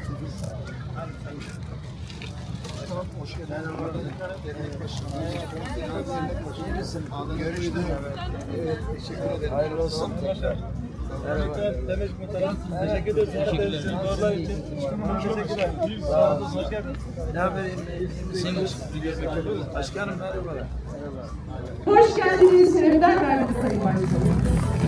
Hoş geldin. Görüştük. Evet, teşekkür ederim. Hayırlı olsun. Demek muhtarım. Teşekkür ederiz. Doğrular için. Teşekkürler. Sağ olun. Hoş geldiniz. Ne haber? Başkanım merhabalar. Hoş geldiniz. Şerefler verdiniz Sayın Başkanım.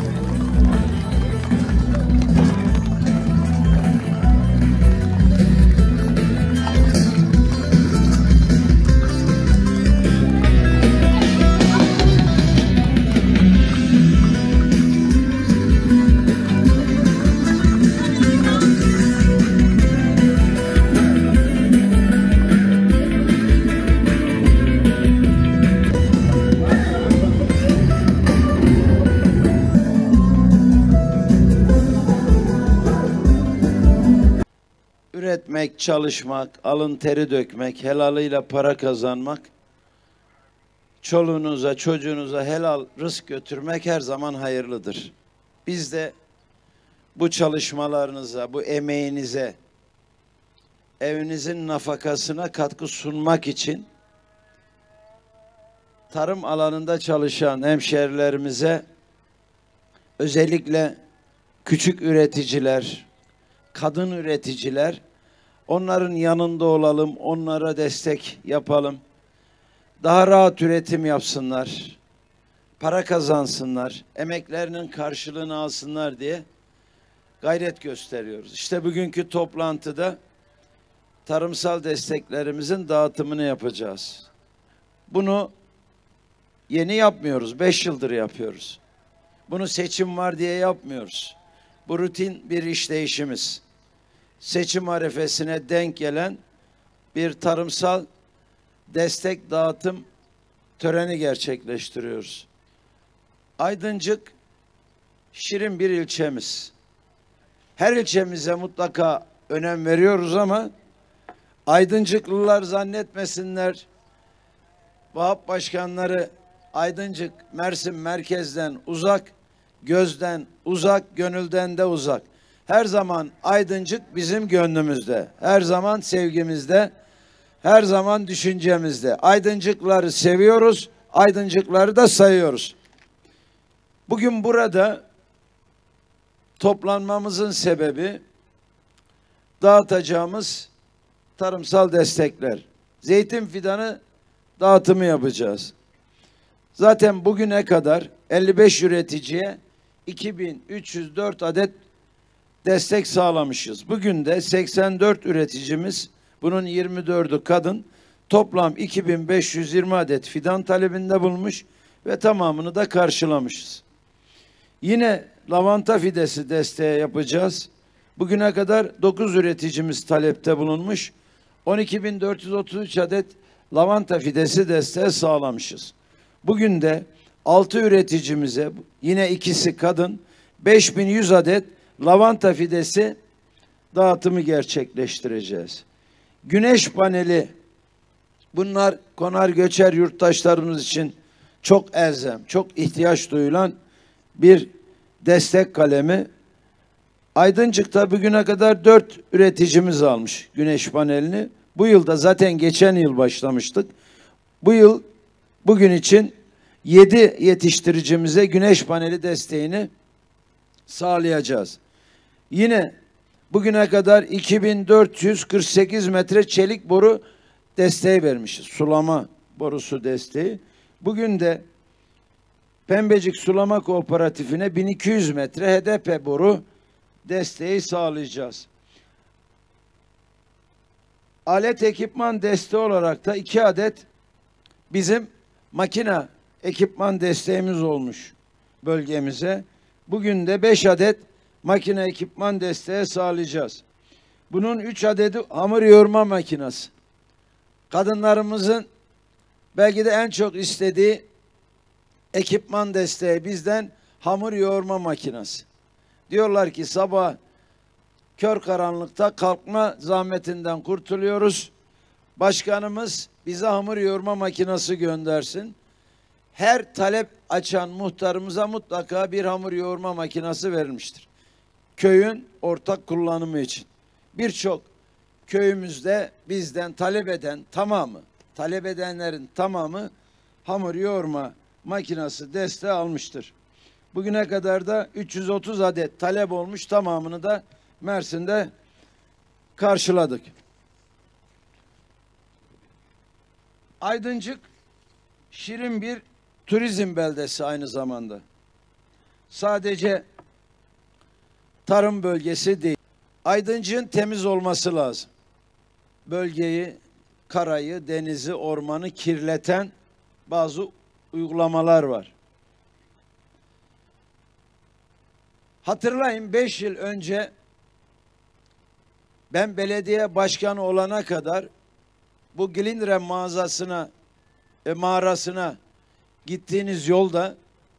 Üretmek, çalışmak, alın teri dökmek, helalıyla para kazanmak, çoluğunuza, çocuğunuza helal rızk götürmek her zaman hayırlıdır. Biz de bu çalışmalarınıza, bu emeğinize, evinizin nafakasına katkı sunmak için tarım alanında çalışan hemşerilerimize, özellikle küçük üreticiler, kadın üreticiler, onların yanında olalım, onlara destek yapalım. Daha rahat üretim yapsınlar, para kazansınlar, emeklerinin karşılığını alsınlar diye gayret gösteriyoruz. İşte bugünkü toplantıda tarımsal desteklerimizin dağıtımını yapacağız. Bunu yeni yapmıyoruz, 5 yıldır yapıyoruz. Bunu seçim var diye yapmıyoruz. Bu rutin bir işleyişimiz. Seçim arifesine denk gelen bir tarımsal destek dağıtım töreni gerçekleştiriyoruz. Aydıncık şirin bir ilçemiz. Her ilçemize mutlaka önem veriyoruz ama Aydıncıklılar zannetmesinler, Vahap başkanları Aydıncık, Mersin merkezden uzak, gözden uzak, gönülden de uzak. Her zaman Aydıncık bizim gönlümüzde, her zaman sevgimizde, her zaman düşüncemizde. Aydıncıkları seviyoruz, Aydıncıkları da sayıyoruz. Bugün burada toplanmamızın sebebi dağıtacağımız tarımsal destekler. Zeytin fidanı dağıtımı yapacağız. Zaten bugüne kadar 55 üreticiye 2304 adet destek sağlamışız. Bugün de 84 üreticimiz, bunun 24'ü kadın, toplam 2520 adet fidan talebinde bulmuş ve tamamını da karşılamışız. Yine lavanta fidesi desteği yapacağız. Bugüne kadar 9 üreticimiz talepte bulunmuş. 12.433 adet lavanta fidesi desteği sağlamışız. Bugün de 6 üreticimize, yine ikisi kadın, 5100 adet lavanta fidesi dağıtımı gerçekleştireceğiz. Güneş paneli, bunlar konar göçer yurttaşlarımız için çok elzem, çok ihtiyaç duyulan bir destek kalemi. Aydıncık'ta bugüne kadar 4 üreticimiz almış güneş panelini. Bu yılda zaten geçen yıl başlamıştık. Bu yıl bugün için 7 yetiştiricimize güneş paneli desteğini sağlayacağız. Yine bugüne kadar 2448 metre çelik boru desteği vermişiz. Sulama borusu desteği. Bugün de Pembecik Sulama Kooperatifine 1200 metre HDP boru desteği sağlayacağız. Alet ekipman desteği olarak da 2 adet bizim makine ekipman desteğimiz olmuş bölgemize. Bugün de 5 adet makine ekipman desteği sağlayacağız. Bunun 3 adedi hamur yoğurma makinesi. Kadınlarımızın belki de en çok istediği ekipman desteği bizden hamur yoğurma makinesi. Diyorlar ki sabah kör karanlıkta kalkma zahmetinden kurtuluyoruz. Başkanımız bize hamur yoğurma makinesi göndersin. Her talep açan muhtarımıza mutlaka bir hamur yoğurma makinesi verilmiştir. Köyün ortak kullanımı için. Birçok köyümüzde bizden talep edenlerin tamamı hamur yoğurma makinesi desteği almıştır. Bugüne kadar da 330 adet talep olmuş, tamamını da Mersin'de karşıladık. Aydıncık şirin bir turizm beldesi aynı zamanda. Sadece tarım bölgesi değil. Aydıncık'ın temiz olması lazım. Bölgeyi, karayı, denizi, ormanı kirleten bazı uygulamalar var. Hatırlayın, 5 yıl önce ben belediye başkanı olana kadar bu Gilindre mağarasına gittiğiniz yolda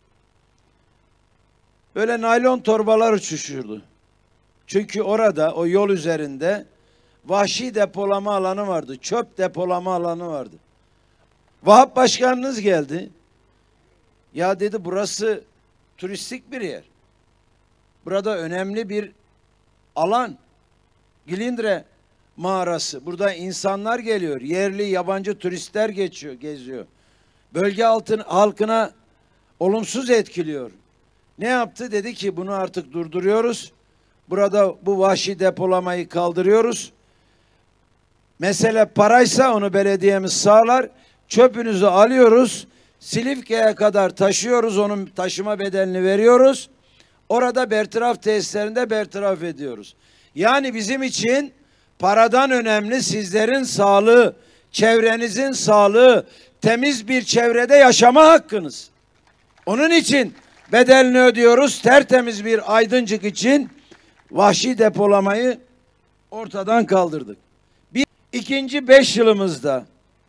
böyle naylon torbalar uçuşurdu. Çünkü orada, o yol üzerinde vahşi depolama alanı vardı. Çöp depolama alanı vardı. Vahap başkanınız geldi. Ya dedi, burası turistik bir yer. Burada önemli bir alan. Gilindre mağarası. Burada insanlar geliyor. Yerli, yabancı turistler geziyor. Bölge halkına olumsuz etkiliyor. Ne yaptı? Dedi ki bunu artık durduruyoruz. Burada bu vahşi depolamayı kaldırıyoruz. Mesele paraysa onu belediyemiz sağlar. Çöpünüzü alıyoruz. Silifke'ye kadar taşıyoruz. Onun taşıma bedelini veriyoruz. Orada bertaraf tesislerinde bertaraf ediyoruz. Yani bizim için paradan önemli sizlerin sağlığı, çevrenizin sağlığı, temiz bir çevrede yaşama hakkınız. Onun için bedelini ödüyoruz. Tertemiz bir Aydıncık için vahşi depolamayı ortadan kaldırdık. İkinci 5 yılımızda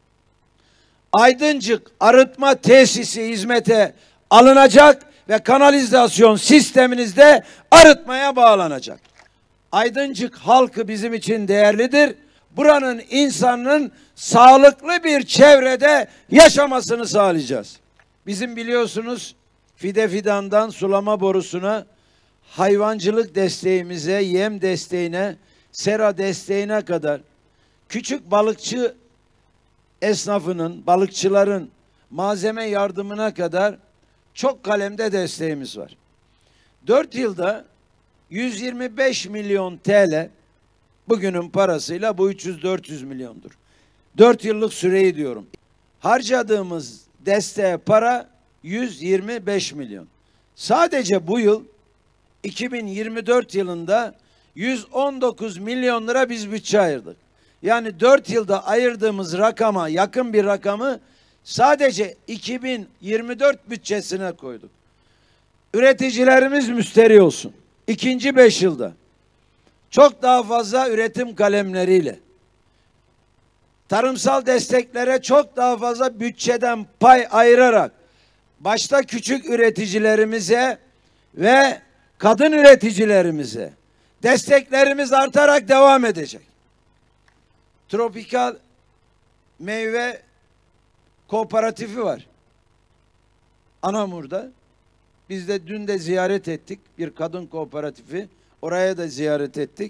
Aydıncık arıtma tesisi hizmete alınacak ve kanalizasyon sisteminizde arıtmaya bağlanacak. Aydıncık halkı bizim için değerlidir. Buranın insanının sağlıklı bir çevrede yaşamasını sağlayacağız. Bizim biliyorsunuz fide fidandan sulama borusuna, hayvancılık desteğimize, yem desteğine, sera desteğine kadar küçük balıkçı esnafının, balıkçıların malzeme yardımına kadar çok kalemde desteğimiz var. 4 yılda 125 milyon TL, bugünün parasıyla bu 300-400 milyondur. 4 yıllık süreyi diyorum. Harcadığımız desteğe para 125 milyon. Sadece bu yıl 2024 yılında 119 milyon lira biz bütçe ayırdık. Yani 4 yılda ayırdığımız rakama yakın bir rakamı sadece 2024 bütçesine koyduk. Üreticilerimiz müşteri olsun. İkinci 5 yılda çok daha fazla üretim kalemleriyle, tarımsal desteklere çok daha fazla bütçeden pay ayırarak, başta küçük üreticilerimize ve kadın üreticilerimize desteklerimiz artarak devam edecek. Tropikal meyve kooperatifi var Anamur'da. Biz de dün de ziyaret ettik bir kadın kooperatifi. Oraya da ziyaret ettik.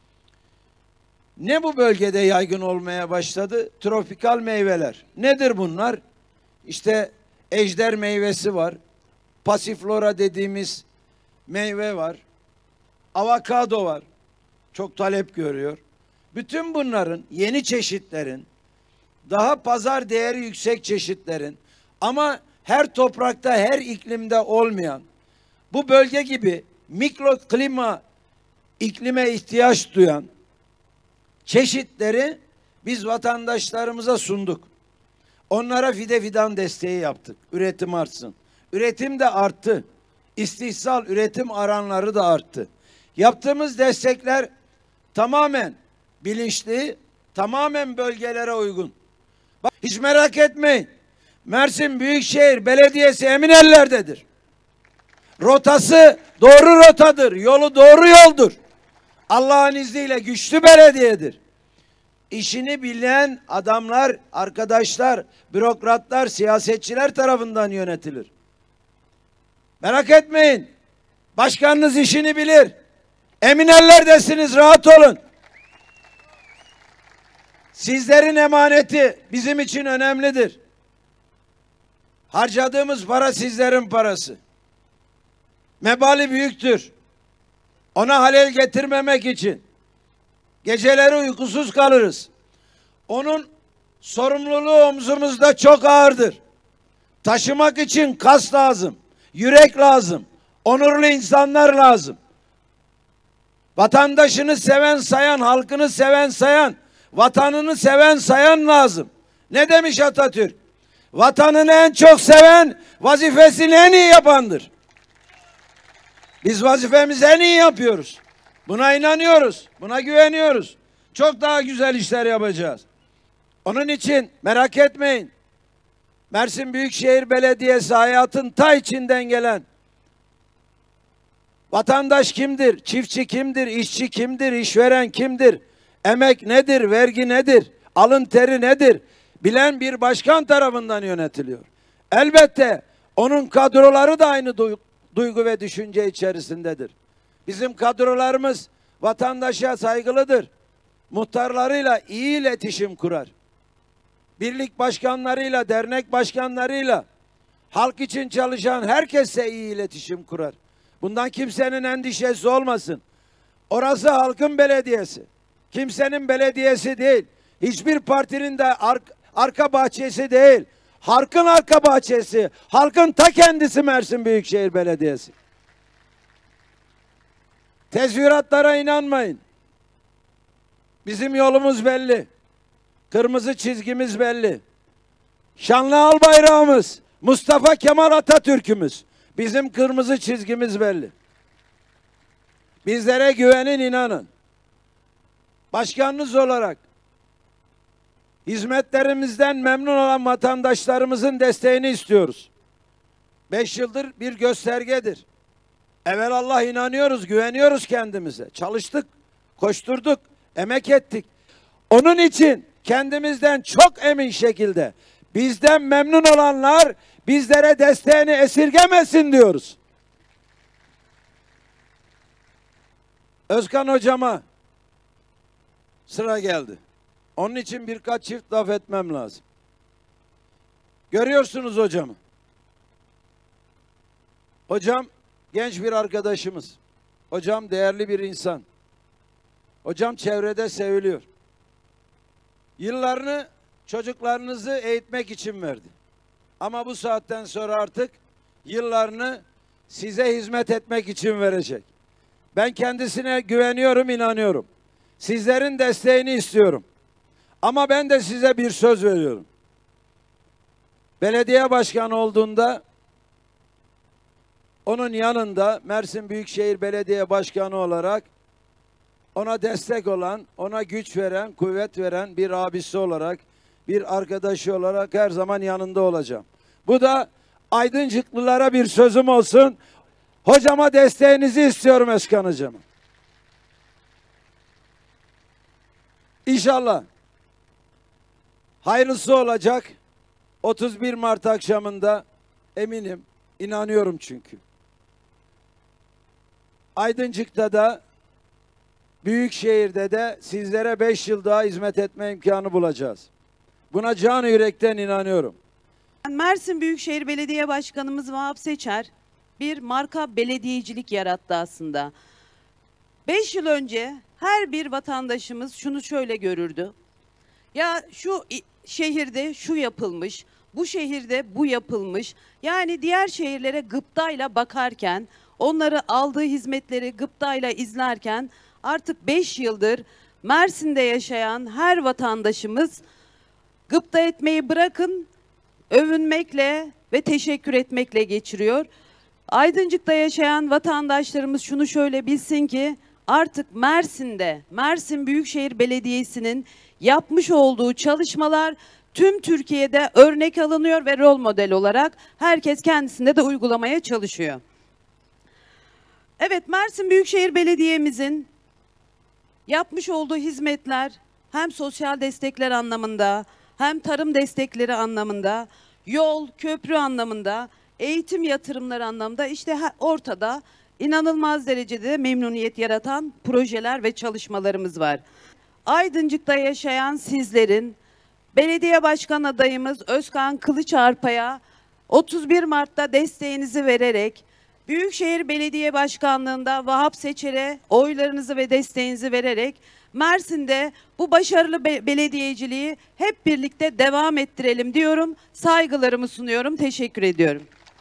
Ne bu bölgede yaygın olmaya başladı? Tropikal meyveler. Nedir bunlar? İşte ejder meyvesi var. Pasiflora dediğimiz meyve var. Avokado var. Çok talep görüyor. Bütün bunların, yeni çeşitlerin, daha pazar değeri yüksek çeşitlerin ama her toprakta, her iklimde olmayan, bu bölge gibi iklime ihtiyaç duyan çeşitleri biz vatandaşlarımıza sunduk. Onlara fide fidan desteği yaptık. Üretim artsın. Üretim de arttı. İstihsal üretim alanları da arttı. Yaptığımız destekler tamamen bilinçli, tamamen bölgelere uygun. Bak, hiç merak etmeyin. Mersin Büyükşehir Belediyesi emin ellerdedir. Rotası doğru rotadır. Yolu doğru yoldur. Allah'ın izniyle güçlü belediyedir. İşini bilen adamlar, arkadaşlar, bürokratlar, siyasetçiler tarafından yönetilir. Merak etmeyin. Başkanınız işini bilir. Emin ellerdesiniz, rahat olun. Sizlerin emaneti bizim için önemlidir. Harcadığımız para sizlerin parası. Mebali büyüktür. Ona halel getirmemek için geceleri uykusuz kalırız. Onun sorumluluğu omzumuzda çok ağırdır. Taşımak için kas lazım, yürek lazım, onurlu insanlar lazım. Vatandaşını seven sayan, halkını seven sayan, vatanını seven sayan lazım. Ne demiş Atatürk? Vatanını en çok seven, vazifesini en iyi yapandır. Biz vazifemizi en iyi yapıyoruz. Buna inanıyoruz, buna güveniyoruz. Çok daha güzel işler yapacağız. Onun için merak etmeyin. Mersin Büyükşehir Belediyesi hayatın ta içinden gelen vatandaş kimdir, çiftçi kimdir, işçi kimdir, işveren kimdir, emek nedir, vergi nedir, alın teri nedir bilen bir başkan tarafından yönetiliyor. Elbette onun kadroları da aynı duygu ve düşünce içerisindedir. Bizim kadrolarımız vatandaşa saygılıdır. Muhtarlarıyla iyi iletişim kurar. Birlik başkanlarıyla, dernek başkanlarıyla, halk için çalışan herkesle iyi iletişim kurar. Bundan kimsenin endişesi olmasın. Orası halkın belediyesi. Kimsenin belediyesi değil. Hiçbir partinin de arka bahçesi değil. Halkın arka bahçesi. Halkın ta kendisi Mersin Büyükşehir Belediyesi. Tezviratlara inanmayın. Bizim yolumuz belli. Kırmızı çizgimiz belli. Şanlı al bayrağımız, Mustafa Kemal Atatürk'ümüz. Bizim kırmızı çizgimiz belli. Bizlere güvenin, inanın. Başkanınız olarak hizmetlerimizden memnun olan vatandaşlarımızın desteğini istiyoruz. 5 yıldır bir göstergedir. Evelallah inanıyoruz, güveniyoruz kendimize. Çalıştık, koşturduk, emek ettik. Onun için kendimizden çok emin şekilde bizden memnun olanlar bizlere desteğini esirgemesin diyoruz. Özkan hocama sıra geldi. Onun için birkaç çift laf etmem lazım. Görüyorsunuz hocamı. Hocam genç bir arkadaşımız. Hocam değerli bir insan. Hocam çevrede seviliyor. Yıllarını çocuklarınızı eğitmek için verdi. Ama bu saatten sonra artık yıllarını size hizmet etmek için verecek. Ben kendisine güveniyorum, inanıyorum. Sizlerin desteğini istiyorum. Ama ben de size bir söz veriyorum. Belediye başkanı olduğunda onun yanında Mersin Büyükşehir Belediye Başkanı olarak ona destek olan, ona güç veren, kuvvet veren bir abisi olarak, bir arkadaşı olarak her zaman yanında olacağım. Bu da Aydıncıklılara bir sözüm olsun. Hocama desteğinizi istiyorum Özkan hocama. İnşallah hayırlısı olacak. 31 Mart akşamında eminim, inanıyorum çünkü. Aydıncık'ta da Büyükşehir'de de sizlere 5 yıl daha hizmet etme imkanı bulacağız. Buna canı yürekten inanıyorum. Mersin Büyükşehir Belediye Başkanımız Vahap Seçer bir marka belediyecilik yarattı aslında. 5 yıl önce her bir vatandaşımız şunu şöyle görürdü. Ya şu şehirde şu yapılmış, bu şehirde bu yapılmış. Yani diğer şehirlere gıptayla bakarken, onları aldığı hizmetleri gıptayla izlerken artık 5 yıldır Mersin'de yaşayan her vatandaşımız gıpta etmeyi bırakın, övünmekle ve teşekkür etmekle geçiriyor. Aydıncık'ta yaşayan vatandaşlarımız şunu şöyle bilsin ki artık Mersin'de, Mersin Büyükşehir Belediyesi'nin yapmış olduğu çalışmalar tüm Türkiye'de örnek alınıyor ve rol model olarak herkes kendisinde de uygulamaya çalışıyor. Evet, Mersin Büyükşehir Belediye'mizin yapmış olduğu hizmetler hem sosyal destekler anlamında, hem tarım destekleri anlamında, yol, köprü anlamında, eğitim yatırımları anlamında işte ortada inanılmaz derecede memnuniyet yaratan projeler ve çalışmalarımız var. Aydıncık'ta yaşayan sizlerin belediye başkan adayımız Özkan Kılıçarpa'ya 31 Mart'ta desteğinizi vererek, Büyükşehir Belediye Başkanlığı'nda Vahap Seçer'e oylarınızı ve desteğinizi vererek Mersin'de bu başarılı belediyeciliği hep birlikte devam ettirelim diyorum. Saygılarımı sunuyorum. Teşekkür ediyorum.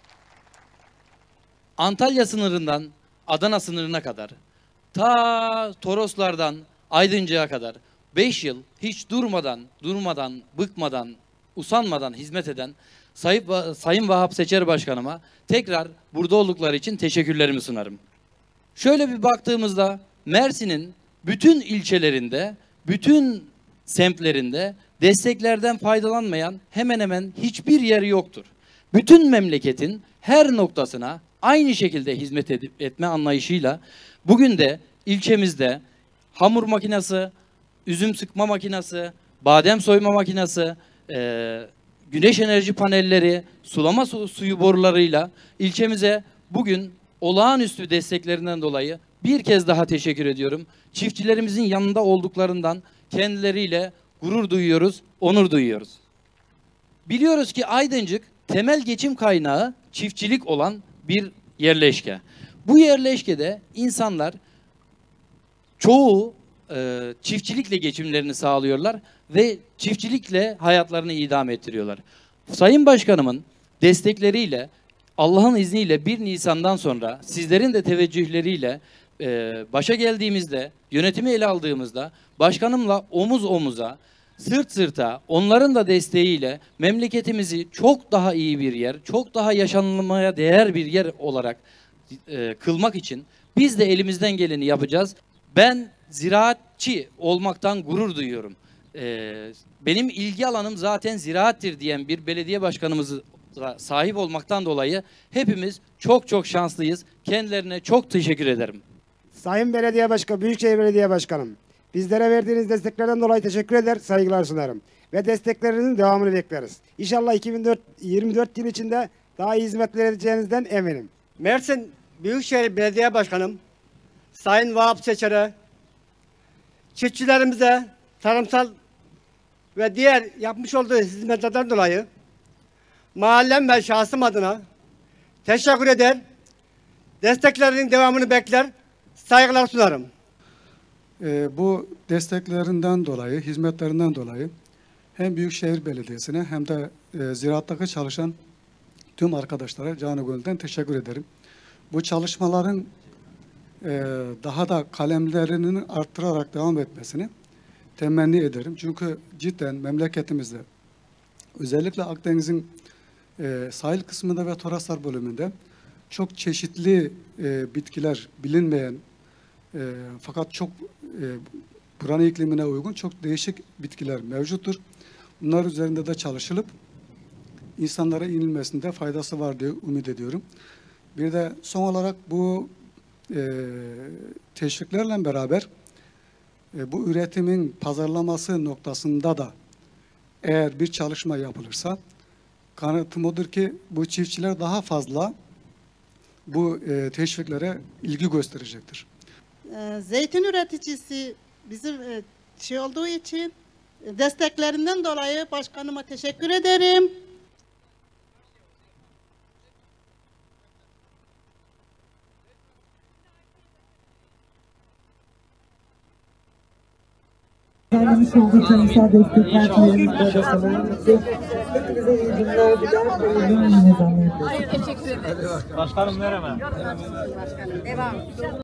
Antalya sınırından Adana sınırına kadar, ta Toroslardan Aydıncık'a kadar 5 yıl hiç durmadan, bıkmadan, usanmadan hizmet eden Sayın Vahap Seçer Başkanıma tekrar burada oldukları için teşekkürlerimi sunarım. Şöyle bir baktığımızda Mersin'in bütün ilçelerinde, bütün semtlerinde desteklerden faydalanmayan hemen hemen hiçbir yer yoktur. Bütün memleketin her noktasına aynı şekilde hizmet etme anlayışıyla bugün de ilçemizde hamur makinesi, üzüm sıkma makinesi, badem soyma makinesi, güneş enerji panelleri, sulama suyu borularıyla ilçemize bugün olağanüstü desteklerinden dolayı bir kez daha teşekkür ediyorum. Çiftçilerimizin yanında olduklarından kendileriyle gurur duyuyoruz, onur duyuyoruz. Biliyoruz ki Aydıncık temel geçim kaynağı çiftçilik olan bir yerleşke. Bu yerleşkede insanlar çoğu çiftçilikle geçimlerini sağlıyorlar ve çiftçilikle hayatlarını idame ettiriyorlar. Sayın Başkanımın destekleriyle, Allah'ın izniyle 1 Nisan'dan sonra sizlerin de teveccühleriyle başa geldiğimizde, yönetimi ele aldığımızda başkanımla omuz omuza, sırt sırta, onların da desteğiyle memleketimizi çok daha iyi bir yer, çok daha yaşanılmaya değer bir yer olarak kılmak için biz de elimizden geleni yapacağız. Ben ziraatçı olmaktan gurur duyuyorum. Benim ilgi alanım zaten ziraattir diyen bir belediye başkanımıza sahip olmaktan dolayı hepimiz çok şanslıyız. Kendilerine çok teşekkür ederim. Sayın Belediye Başkanı, Büyükşehir Belediye Başkanım, bizlere verdiğiniz desteklerden dolayı teşekkür eder, saygılar sunarım. Ve desteklerinizin devamını bekleriz. İnşallah 2024 yıl içinde daha iyi hizmetler edeceğinizden eminim. Mersin Büyükşehir Belediye Başkanım, Sayın Vahap Seçer'e, çiftçilerimize tarımsal ve diğer yapmış olduğu hizmetlerden dolayı mahallem ve şahsım adına teşekkür eder, desteklerinin devamını bekler, saygılar sunarım. Bu desteklerinden dolayı, hizmetlerinden dolayı hem Büyükşehir Belediyesi'ne hem de ziraattaki çalışan tüm arkadaşlara canı gönülden teşekkür ederim. Bu çalışmaların daha da kalemlerinin arttırarak devam etmesini temenni ederim. Çünkü cidden memleketimizde özellikle Akdeniz'in sahil kısmında ve Toroslar bölümünde çok çeşitli bitkiler bilinmeyen fakat çok buranın iklimine uygun çok değişik bitkiler mevcuttur. Bunlar üzerinde de çalışılıp insanlara inilmesinde faydası var diye umut ediyorum. Bir de son olarak bu teşviklerle beraber bu üretimin pazarlaması noktasında da eğer bir çalışma yapılırsa kanıtım odur ki bu çiftçiler daha fazla bu teşviklere ilgi gösterecektir. Zeytin üreticisi bizim olduğu için desteklerinden dolayı başkanıma teşekkür ederim. Vermiş olduğu tarımsal destekler tarihimizde de sanırımızı hepinize iyi günler diler. Hayırlı olsun. Başkanım merhaba. Devam.